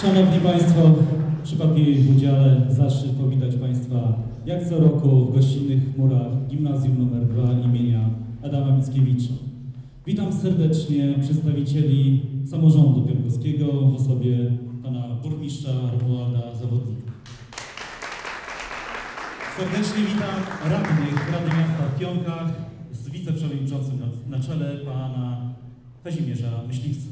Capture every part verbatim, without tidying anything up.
Szanowni Państwo, przypadnie mi w udziale zaszczyt powitać Państwa jak co roku w gościnnych chmurach Gimnazjum numer dwa imienia Adama Mickiewicza. Witam serdecznie przedstawicieli samorządu pionkowskiego w osobie pana burmistrza Romualda Zawodnika. Serdecznie witam radnych Rady Miasta w Pionkach z wiceprzewodniczącym na, na czele pana Kazimierza Myśliwca.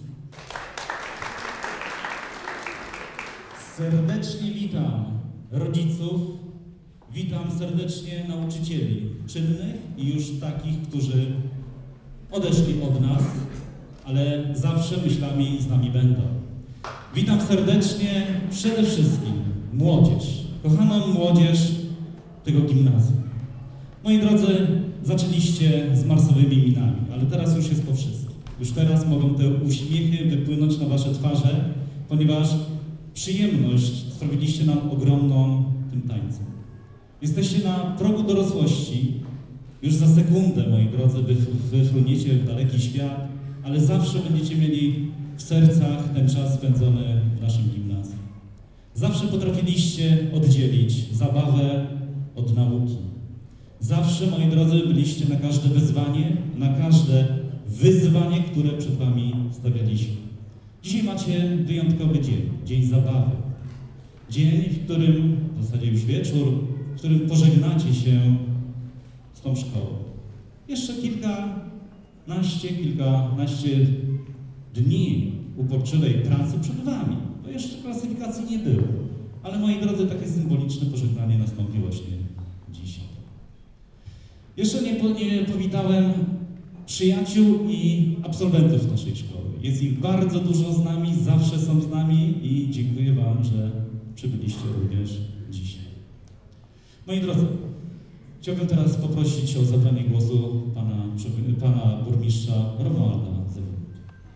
Serdecznie witam rodziców, witam serdecznie nauczycieli czynnych i już takich, którzy odeszli od nas, ale zawsze myślami z nami będą. Witam serdecznie przede wszystkim młodzież, kochaną młodzież tego gimnazjum. Moi drodzy, zaczęliście z marsowymi minami, ale teraz już jest po wszystkim. Już teraz mogą te uśmiechy wypłynąć na wasze twarze, ponieważ przyjemność sprawiliście nam ogromną tym tańcem. Jesteście na progu dorosłości. Już za sekundę, moi drodzy, wyfruniecie w daleki świat, ale zawsze będziecie mieli w sercach ten czas spędzony w naszym gimnazjum. Zawsze potrafiliście oddzielić zabawę od nauki. Zawsze, moi drodzy, byliście na każde wyzwanie, na każde wyzwanie, które przed wami stawialiśmy. Dzisiaj macie wyjątkowy dzień, dzień zabawy. Dzień, w którym, w zasadzie już wieczór, w którym pożegnacie się z tą szkołą. Jeszcze kilkanaście, kilkanaście dni uporczywej pracy przed wami. To jeszcze klasyfikacji nie było. Ale moi drodzy, takie symboliczne pożegnanie nastąpi właśnie dzisiaj. Jeszcze nie, nie powitałem przyjaciół i absolwentów naszej szkoły. Jest ich bardzo dużo z nami, zawsze są z nami i dziękuję wam, że przybyliście również dzisiaj. Moi drodzy, chciałbym teraz poprosić o zabranie głosu pana, pana burmistrza Romualda Zawodnika.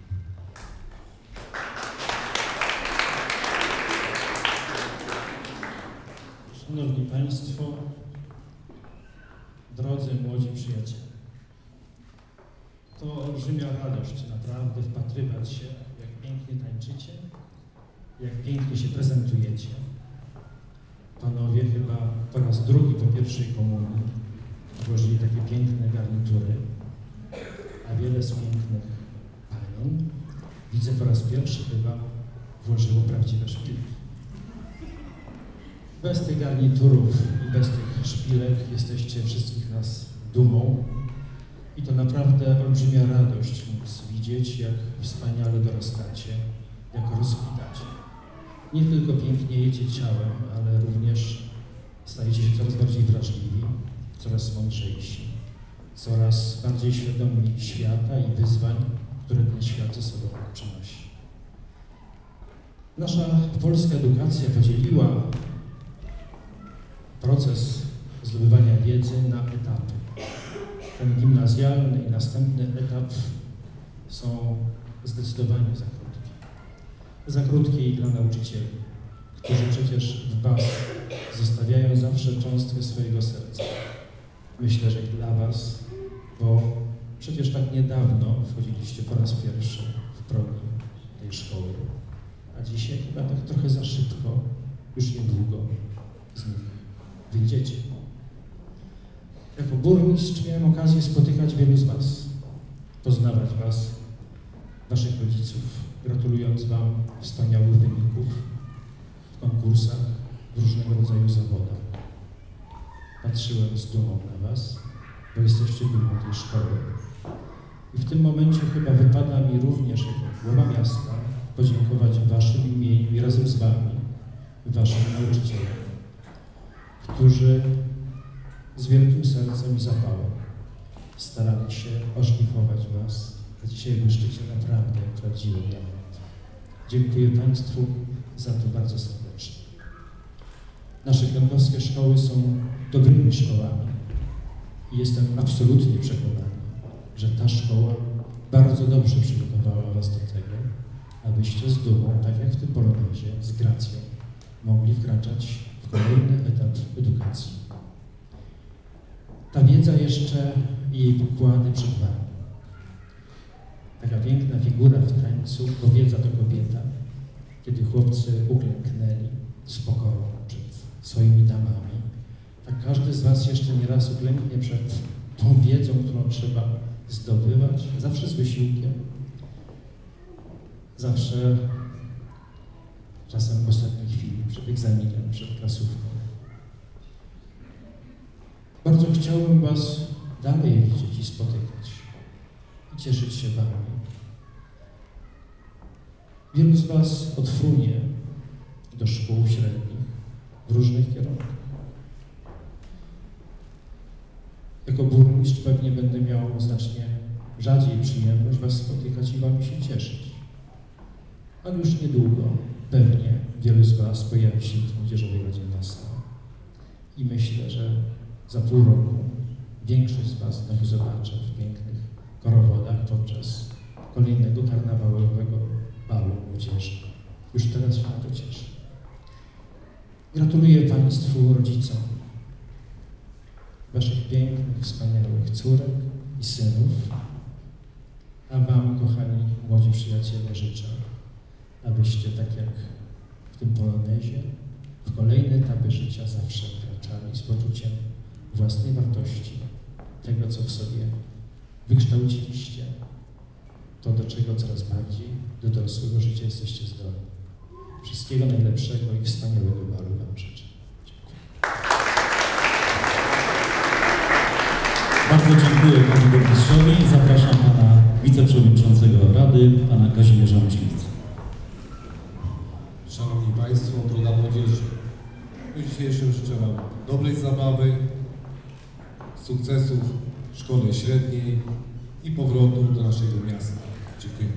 Szanowni Państwo, drodzy młodzi przyjaciele, to olbrzymia radość naprawdę wpatrywać się, jak pięknie tańczycie, jak pięknie się prezentujecie. Panowie chyba po raz drugi po pierwszej komunii włożyli takie piękne garnitury, a wiele z pięknych panien, widzę, po raz pierwszy chyba włożyło prawdziwe szpilki. Bez tych garniturów i bez tych szpilek jesteście wszystkich nas dumą i to naprawdę olbrzymia radość móc widzieć, jak wspaniale dorastacie, jak rozkwitacie. Nie tylko piękniejecie ciałem, ale również stajecie się coraz bardziej wrażliwi, coraz mądrzejsi, coraz bardziej świadomi świata i wyzwań, które ten świat ze sobą przynosi. Nasza polska edukacja podzieliła proces zdobywania wiedzy na etapy. Ten gimnazjalny i następny etap są zdecydowanie za krótkie. Za krótkie i dla nauczycieli, którzy przecież w was zostawiają zawsze cząstkę swojego serca. Myślę, że i dla was, bo przecież tak niedawno wchodziliście po raz pierwszy w progi tej szkoły, a dzisiaj chyba tak trochę za szybko, już niedługo z nich wyjdziecie. Jako burmistrz miałem okazję spotykać wielu z was, poznawać was, waszych rodziców, gratulując wam wspaniałych wyników w konkursach, w różnego rodzaju zawodach. Patrzyłem z dumą na was, bo jesteście dumą tej szkoły. I w tym momencie chyba wypada mi również jako głowa miasta podziękować w waszym imieniu i razem z wami, waszym nauczycielom, którzy z wielkim sercem i zapałem starali się oszlifować was, a dzisiaj błyszczycie naprawdę jak prawdziwy diament. Dziękuję Państwu za to bardzo serdecznie. Nasze pionkowskie szkoły są dobrymi szkołami i jestem absolutnie przekonany, że ta szkoła bardzo dobrze przygotowała was do tego, abyście z dumą, tak jak w tym polonezie, z gracją, mogli wkraczać w kolejny etap edukacji. Ta wiedza jeszcze i jej pokłady przed wami. Taka piękna figura w tańcu, bo wiedza to kobieta, kiedy chłopcy uklęknęli z pokorą przed swoimi damami, tak każdy z was jeszcze nie raz uklęknie przed tą wiedzą, którą trzeba zdobywać, zawsze z wysiłkiem, zawsze czasem w ostatniej chwili, przed egzaminem, przed klasówką. Bardzo chciałbym was dalej widzieć i spotykać i cieszyć się wami. Wielu z was odfrunie do szkół średnich w różnych kierunkach. Jako burmistrz pewnie będę miał znacznie rzadziej przyjemność was spotykać i wami się cieszyć. Ale już niedługo pewnie wielu z was pojawi się w Młodzieżowej Radzie Miasta. I myślę, że za pół roku większość z was znowu zobaczę w pięknych Korowodach podczas kolejnego karnawałowego balu młodzieży. Już teraz się na to cieszę. Gratuluję państwu, rodzicom, waszych pięknych, wspaniałych córek i synów, a wam, kochani młodzi przyjaciele, życzę, abyście tak jak w tym polonezie w kolejne etapy życia zawsze wkraczali z poczuciem własnej wartości, tego, co w sobie wykształciliście, to, do czego coraz bardziej do dorosłego życia jesteście zdolni. Wszystkiego najlepszego i wspaniałego balu wam życzę. Dziękuję. Bardzo dziękuję panu burmistrzowi. Zapraszam pana wiceprzewodniczącego Rady, pana Kazimierza Myśliwca. Szanowni Państwo, droga młodzieży, w dniu dzisiejszym życzę wam dobrej zabawy, sukcesów w szkole średniej i powrotu do naszego miasta. Dziękuję.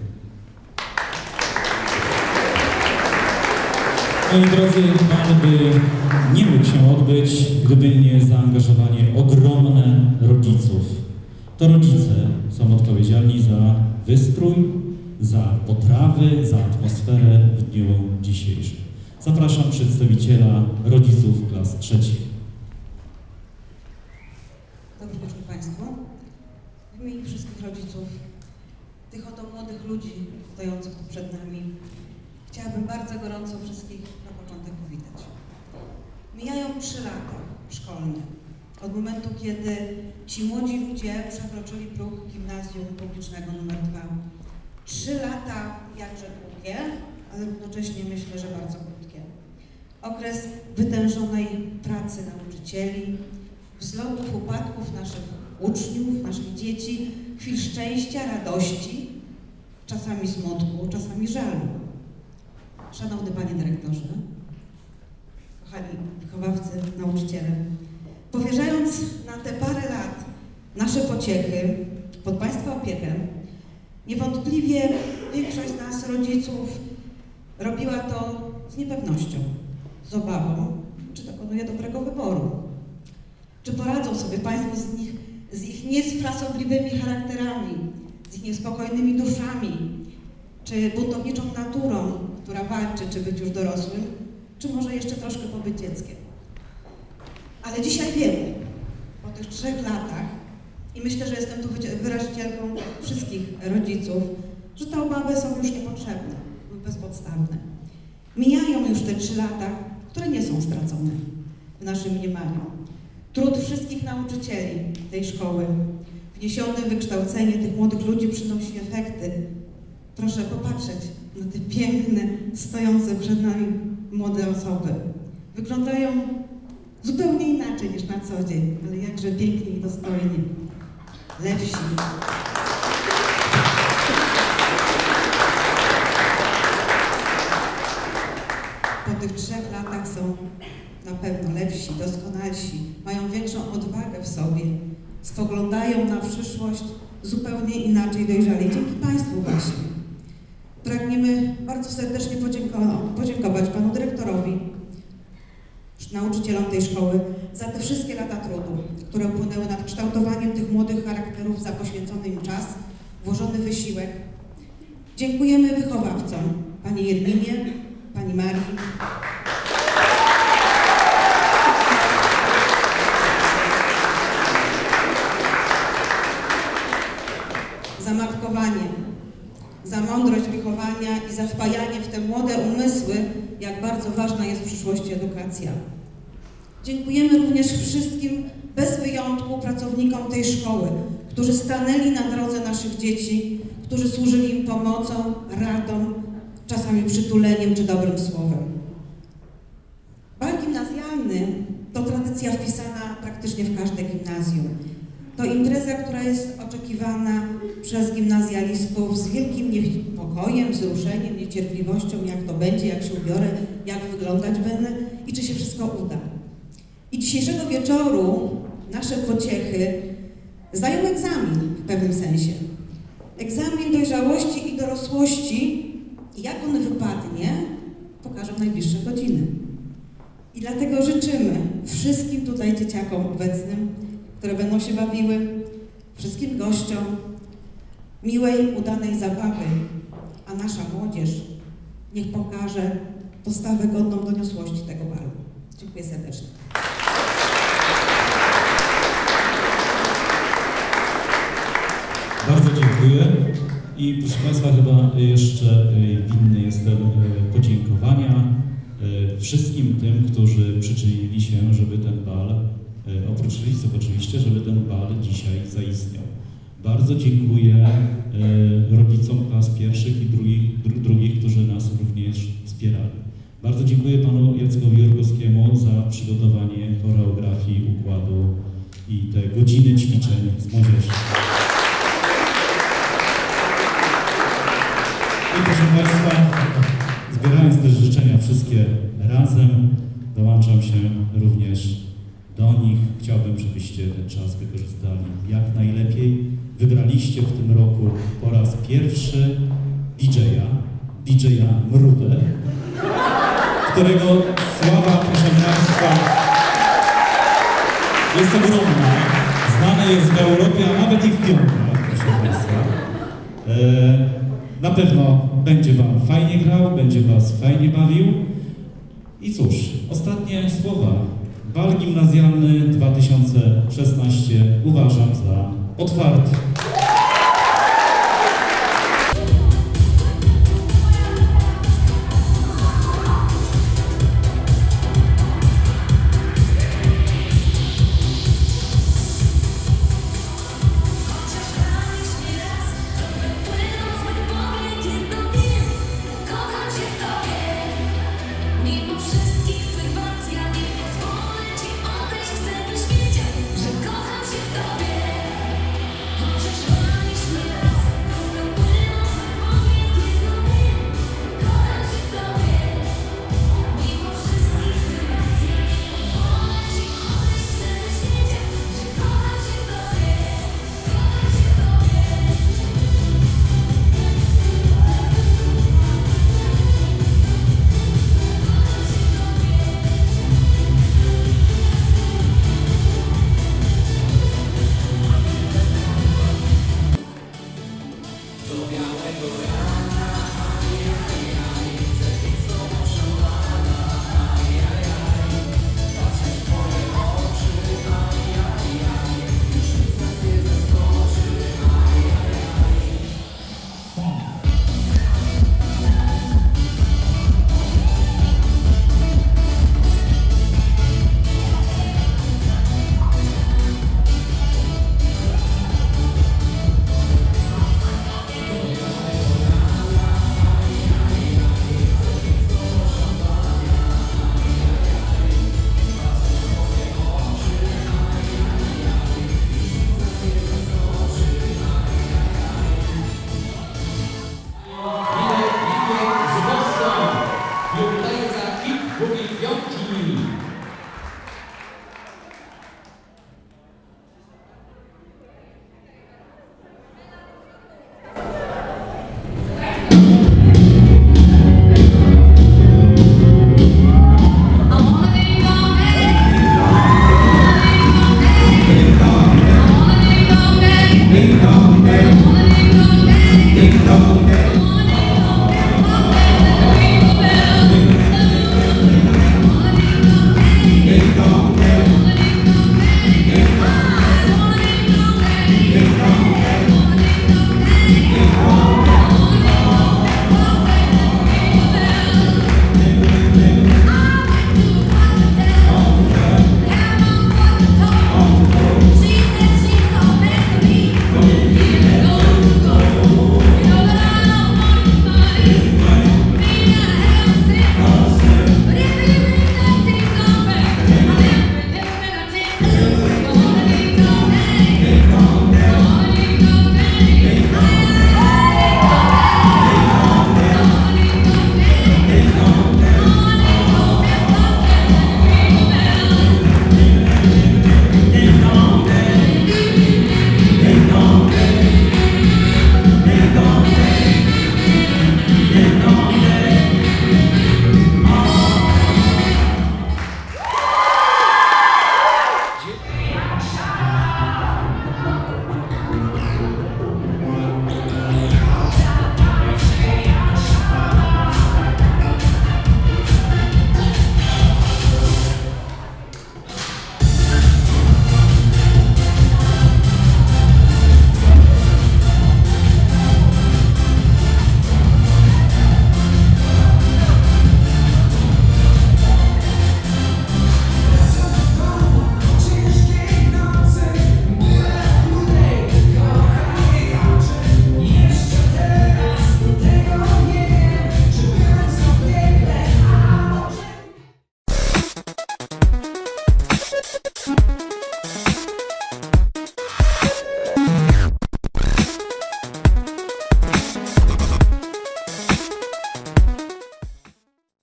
Moi drodzy, bal by nie mógł się odbyć, gdyby nie zaangażowanie ogromne rodziców. To rodzice są odpowiedzialni za wystrój, za potrawy, za atmosferę w dniu dzisiejszym. Zapraszam przedstawiciela rodziców klas trzecich. Dobry wieczór Państwu. W imieniu wszystkich rodziców, tych oto młodych ludzi stojących tu przed nami, chciałabym bardzo gorąco wszystkich na początek powitać. Mijają trzy lata szkolne, od momentu, kiedy ci młodzi ludzie przekroczyli próg gimnazjum publicznego numer dwa. Trzy lata jakże długie, ale równocześnie myślę, że bardzo krótkie. Okres wytężonej pracy nauczycieli, wzlotów, upadków naszych uczniów, naszych dzieci, chwil szczęścia, radości, czasami smutku, czasami żalu. Szanowny Panie Dyrektorze, kochani wychowawcy, nauczyciele, powierzając na te parę lat nasze pociechy pod Państwa opiekę, niewątpliwie większość z nas, rodziców, robiła to z niepewnością, z obawą, czy dokonuje dobrego wyboru. Czy poradzą sobie Państwo z, nich, z ich niesfrasobliwymi charakterami, z ich niespokojnymi duszami, czy buntowniczą naturą, która walczy, czy być już dorosłym, czy może jeszcze troszkę pobyć dzieckiem. Ale dzisiaj wiemy, po tych trzech latach, i myślę, że jestem tu wyrazicielką wszystkich rodziców, że te obawy są już niepotrzebne lub bezpodstawne. Mijają już te trzy lata, które nie są stracone w naszym mniemaniu. Trud wszystkich nauczycieli tej szkoły, wniesione wykształcenie tych młodych ludzi przynosi efekty. Proszę popatrzeć na te piękne, stojące przed nami młode osoby. Wyglądają zupełnie inaczej niż na co dzień, ale jakże piękni i dostojni. Lepsi. Po tych trzech latach są na pewno lepsi, doskonalsi, mają większą odwagę w sobie, spoglądają na przyszłość zupełnie inaczej, dojrzali. Dzięki Państwu właśnie. Pragniemy bardzo serdecznie podziękować Panu Dyrektorowi, nauczycielom tej szkoły za te wszystkie lata trudu, które upłynęły nad kształtowaniem tych młodych charakterów, za poświęcony im czas, włożony wysiłek. Dziękujemy wychowawcom, Pani Jedminie, Pani Marii, za matkowanie, za mądrość wychowania i za wpajanie w te młode umysły, jak bardzo ważna jest w przyszłości edukacja. Dziękujemy również wszystkim, bez wyjątku, pracownikom tej szkoły, którzy stanęli na drodze naszych dzieci, którzy służyli im pomocą, radą, czasami przytuleniem czy dobrym słowem. Bal gimnazjalny to tradycja wpisana praktycznie w każde gimnazjum. To impreza, która jest oczekiwana przez gimnazjalistów z wielkim niepokojem, wzruszeniem, niecierpliwością, jak to będzie, jak się ubiorę, jak wyglądać będę i czy się wszystko uda. I dzisiejszego wieczoru nasze pociechy zdają egzamin w pewnym sensie. Egzamin dojrzałości i dorosłości i jak on wypadnie, pokażą najbliższe godziny. I dlatego życzymy wszystkim tutaj dzieciakom obecnym, które będą się bawiły, wszystkim gościom miłej, udanej zabawy, a nasza młodzież niech pokaże postawę godną doniosłości tego balu. Dziękuję serdecznie. Bardzo dziękuję i proszę Państwa, chyba jeszcze winny jestem podziękowania wszystkim tym, którzy przyczynili się, żeby ten bal, oprócz rodziców oczywiście, żeby ten bal dzisiaj zaistniał. Bardzo dziękuję rodzicom klas pierwszych i drugich, dru, drugich, którzy nas również wspierali. Bardzo dziękuję panu Jackowi Jurgowskiemu za przygotowanie choreografii, układu i te godziny ćwiczeń z młodzieżą. I proszę Państwa, zbierając te życzenia wszystkie razem, dołączam się również do nich. Chciałbym, żebyście ten czas wykorzystali jak najlepiej. Wybraliście w tym roku po raz pierwszy didżeja, didżeja Mrówę, którego sława, proszę Państwa, jest ogromna. Znany jest w Europie, a nawet i w piątkach, proszę Państwa. E Na pewno będzie Wam fajnie grał, będzie Was fajnie bawił. I cóż, ostatnie słowa. Bal gimnazjalny dwa tysiące szesnaście uważam za otwarty.